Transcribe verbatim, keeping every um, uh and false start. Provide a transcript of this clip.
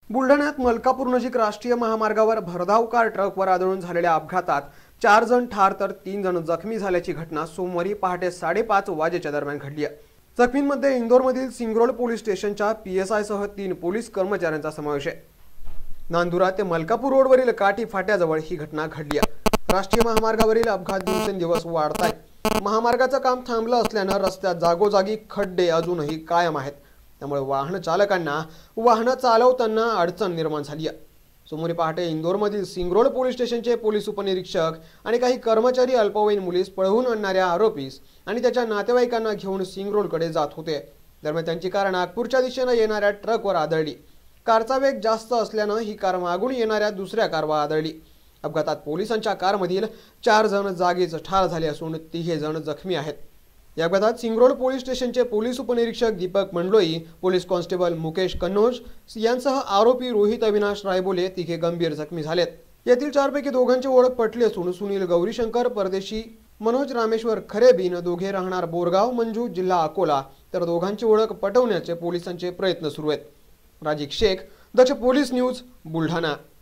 बुलढाण्यात मलकापूर नजीक राष्ट्रीय महामार्गावर भरधाव कार ट्रकवर आदळून झालेल्या अपघातात चार जण ठार तर तीन जण जखमी झाल्याची घटना सोमवारी पहाटे साडेपाच वाजेच्या दरम्यान घडली आहे। जखमींमध्ये इंदोरमधील सिंगरोड पोलीस स्टेशनच्या पीएसआय सह तीन पोलीस कर्मचाऱ्यांचा समावेश आहे। नांदुरा ते मलकापूर रोडवरील काठी फाट्याजवळ ही घटना घडली आहे। राष्ट्रीय महामार्गावरील अपघात दिवसेंदिवस वाढत आहेत। महामार्गाचं काम थांबलं असल्याने रस्त्यात जागोजागी खड्डे अजूनही कायम आहेत। त्यामुळे वाहन चालकांना वाहन चालवताना अडचण निर्माण झाली आहे। सोमवारी पहाटे इंदोरमधील सिंगरोड पोलीस स्टेशनचे पोलीस उपनिरीक्षक आणि काही कर्मचारी अल्पवयीन मुलीस पळवून आणणाऱ्या आरोपीस आणि त्याच्या नातेवाईकांना घेऊन सिंगरोडकडे जात होते। दरम्यान त्यांची कार नागपूरच्या दिशेने येणाऱ्या ट्रकवर आदळली। कारचा वेग जास्त असल्याने ही कार मागून येणाऱ्या दुसऱ्या कारवर आदळली। अपघातात पोलिसांच्या कारमधील चार जण जागीच ठार झाले असून तिघे जण जखमी आहेत। या अपघातात सिंगरोड पोलीस स्टेशनचे पोलीस उपनिरीक्षक दीपक मंडलोई, पोलीस कॉन्स्टेबल मुकेश कन्नौज यांसह आरोपी रोहित अविनाश रायबोले तिघे गंभीर जखमी झालेत। यातील चारपैकी दोघांची ओळख पटली असून सुनील गौरीशंकर परदेशी, मनोज रामेश्वर खरेबीन दोघे राहणार बोरगाव मंजू जिल्हा अकोला, तर दोघांची ओळख पटवण्याचे पोलिसांचे प्रयत्न सुरू आहेत। Rajik Shaikh, Daksh police news, Buldhana.